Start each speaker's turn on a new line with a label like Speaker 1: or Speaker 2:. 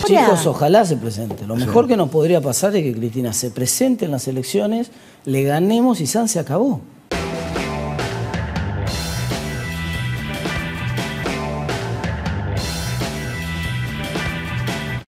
Speaker 1: Chicos, ojalá se presente. Lo mejor que nos podría pasar es que Cristina se presente en las elecciones, le ganemos y San se acabó.